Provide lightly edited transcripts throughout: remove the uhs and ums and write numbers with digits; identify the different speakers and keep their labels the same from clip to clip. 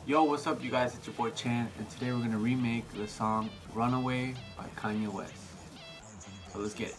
Speaker 1: Yo, what's up you guys, it's your boy Chan, and today we're gonna remake the song Runaway by Kanye West. So let's get it.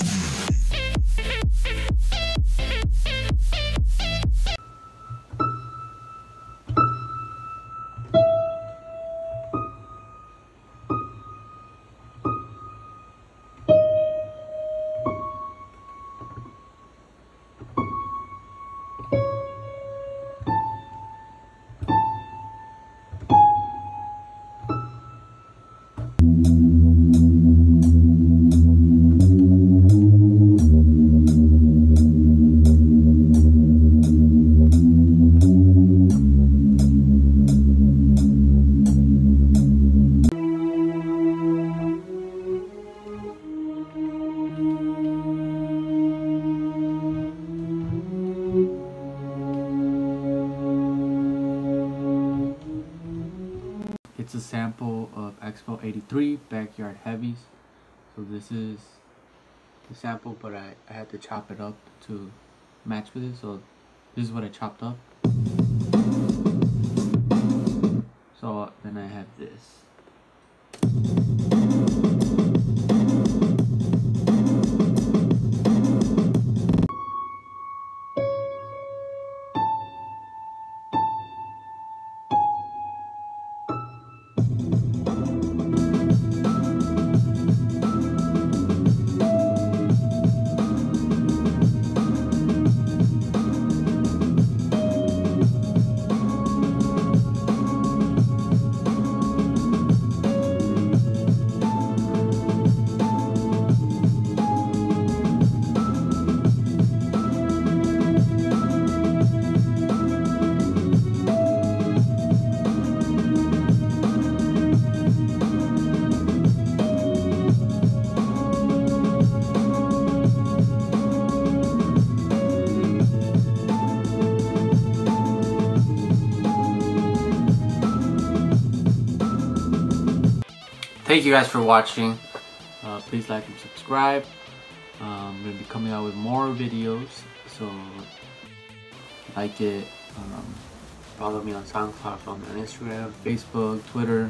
Speaker 1: It's a sample of Expo 83 Backyard Heavies. So this is the sample, but I had to chop it up to match with it. So this is what I chopped up. So then I have this. Thank you guys for watching. Please like and subscribe. I'm going to be coming out with more videos, so like it. Follow me on SoundCloud, follow me on Instagram, Facebook, Twitter,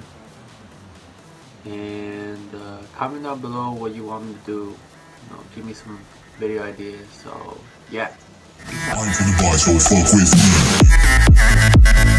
Speaker 1: and comment down below what you want me to do. Give me some video ideas. So yeah. Peace out.